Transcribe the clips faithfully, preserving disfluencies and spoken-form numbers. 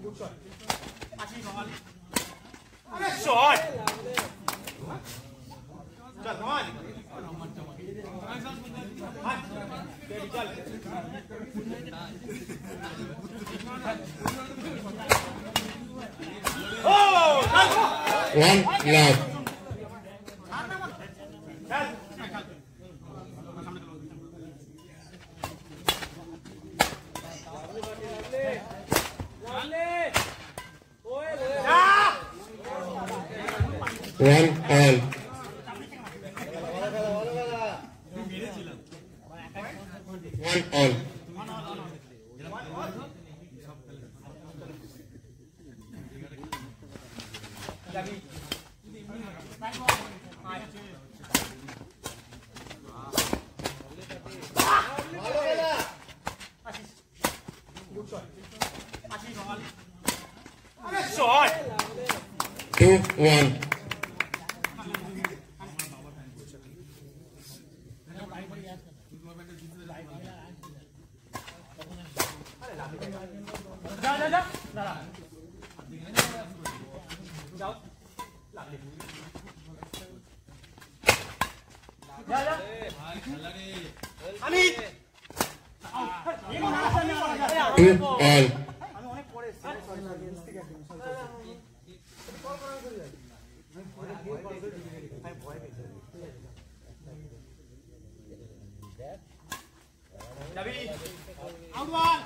Shot. Chal, come on. Oh, one love. One all. One all. shot. Two one. जा जा जा जाओ जा जा Amit Two all. Out one.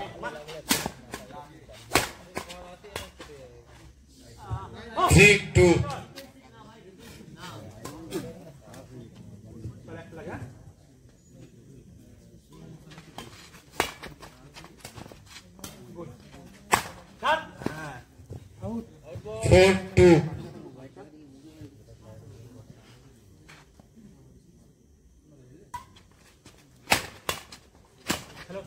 Three two. Four two. Hello.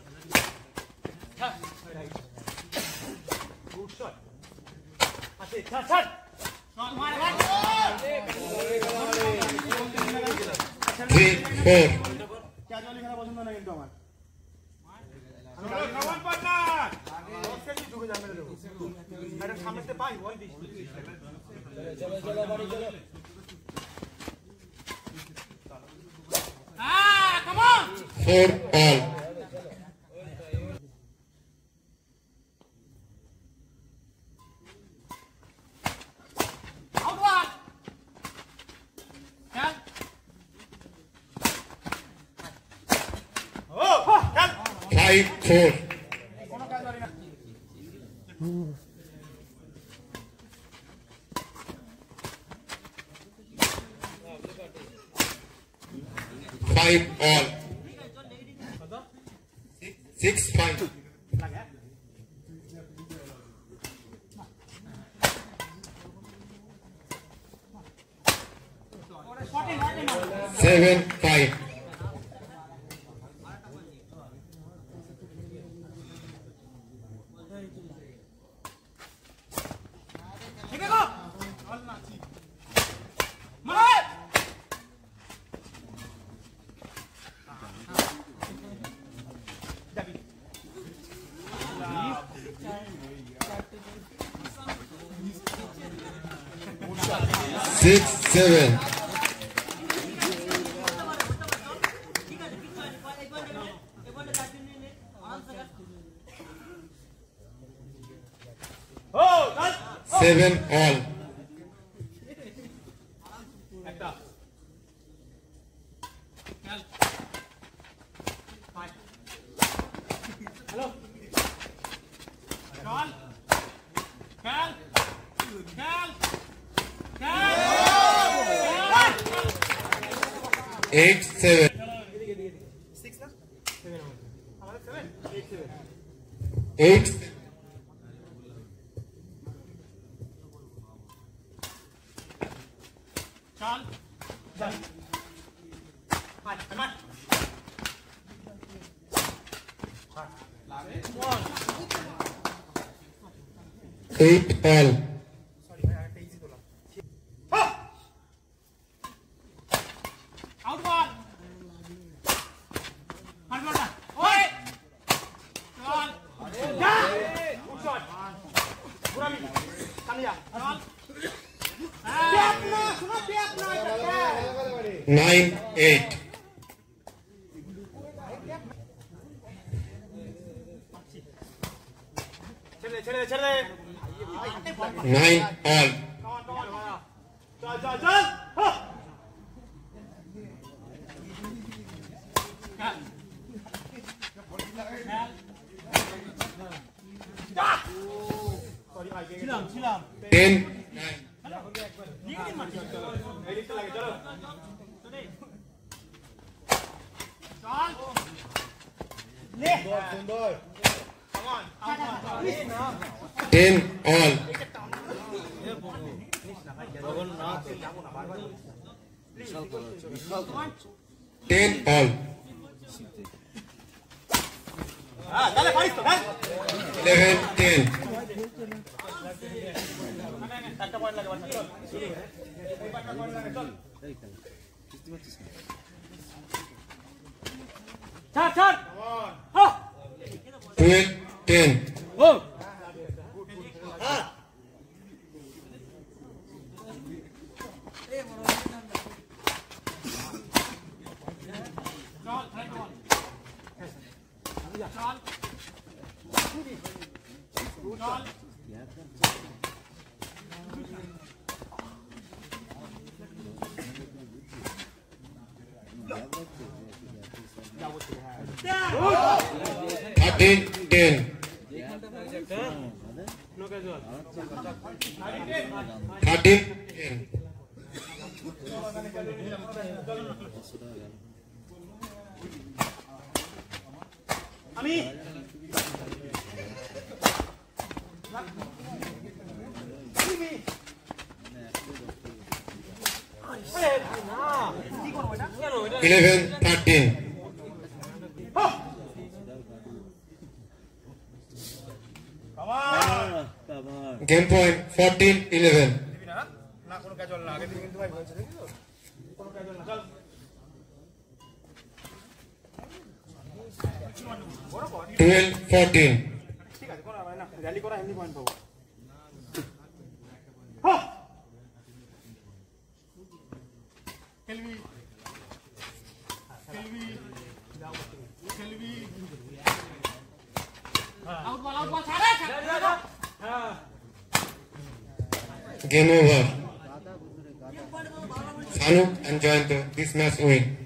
Good shot. Achhe, shot, shot. Shot मार मार. Three four. क्या जोली खेला पसंद नहीं इनको हमारे. Come on partner. उसके भी झुक जा मेरे लोग. मेरे सामने से पाई बॉल दी. चलो चलो बड़ी चलो. Ah, come on. Four all. Five four. Five all. Six five. Seven five. Six seven. Seven all. Hello. Call. Call. Call. Call. Eight seven. Six ना? Seven. हमारा seven. Eight seven. Eight. Call. Done. Hi, come on. One. Eight all. Sorry, I had to easy बोला. Out one. Hard ball. Oi. Call. Yeah. Good shot. पूरा भी कालिया प्याप ना सुनो प्याप ना nine eight चले चले चले nine all कौन कौन चल चल चल चिलाम चिलाम ten ten all ten all eleven ten twelve ten thirteen ten thirteen ten আমি eleven thirteen game point fourteen eleven না কোনো কাজ হল না আগে থেকে কিন্তু ভাই বলছে দেখি তো কোনো কাজ হল না চল twelve fourteen ঠিক আছে কোন না র্যালি করা এমনি পয়েন্ট পাবো হ্যাঁ খেলবি খেলবি খেলবি আউট বল আউট বল ছাড়ে হ্যাঁ game over Sanu and Jayanto this match win